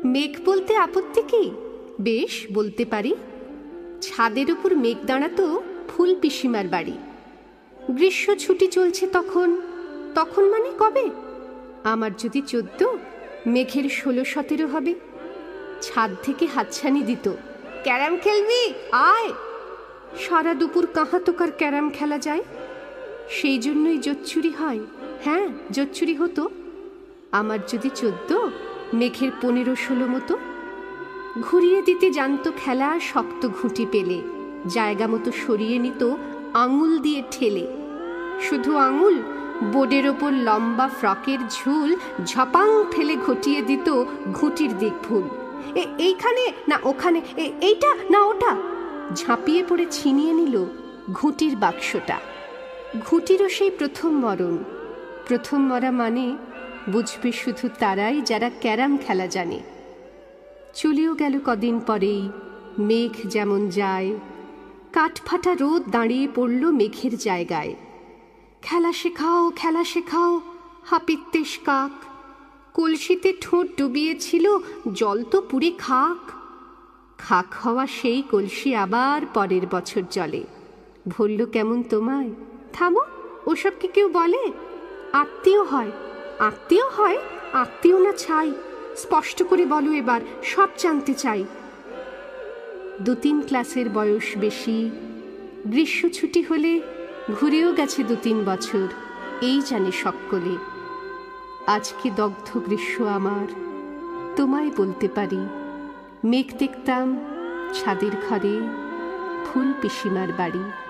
মেঘ বলতে আপত্তি কি? বেশ, বলতে পারি। ছাদের উপর মেঘ দাঁড়াতো ফুল পিসিমার বাড়ি। গ্রীষ্ম ছুটি চলছে তখন। তখন মানে কবে? আমার যদি 14, মেঘের 16-17 হবে। ছাদ থেকে হাতছানি দিত, ক্যারাম খেলবি আয়। সারা দুপুর কাহাতোকার ক্যারাম খেলা যায়। সেই জন্যই জোচ্চুরি হয়। হ্যাঁ, জোচ্চুরি হতো। আমার যদি 14, মেঘের 15-16 মতো। ঘুরিয়ে দিতে জানতো খেলা শক্ত ঘুঁটি পেলে, জায়গা মতো সরিয়ে নিত আঙুল দিয়ে ঠেলে। শুধু আঙুল, বোর্ডের ওপর লম্বা ফ্রকের ঝুল ঝপাং ফেলে ঘটিয়ে দিত ঘুঁটির দিক ভুল। এইখানে না ওখানে, এইটা না ওটা। ঝাঁপিয়ে পড়ে ছিনিয়ে নিল ঘুঁটির বাক্সটা। ঘুঁটিরও সেই প্রথম মরণ। প্রথম মরা মানে বুঝবে শুধু তারাই যারা ক্যারাম খেলা জানে। চলেও গেল কদিন পরেই মেঘ যেমন যায়। কাঠফাটা রোদ দাঁড়িয়ে পড়ল মেঘের জায়গায়। খেলা শেখাও, খেলা শেখাও, হাপিত্যেশ কাক। কলসিতে ঠোঁট ডুবিয়েছিল, জল তো পুরে খাক। খাক হওয়া সেই কলসি আবার পরের বছর জলে। ভরল কেমন তোমায়? থামো, ওসব কি কেউ বলে? আত্মীয় হয়, আত্মীয় হয়, আত্মীয় না ছাই। স্পষ্ট করে বলো এবার, সব জানতে চাই। 2-3 ক্লাসের বয়স বেশি। গ্রীষ্ম ছুটি হলে ঘুরেও গেছে 2-3 বছর, এই জানে সকলে। আজকে দগ্ধ গ্রীষ্ম আমার, তোমায় বলতে পারি। মেঘ দেখতাম ছাদের ঘরে, ফুল পিসিমার বাড়ি।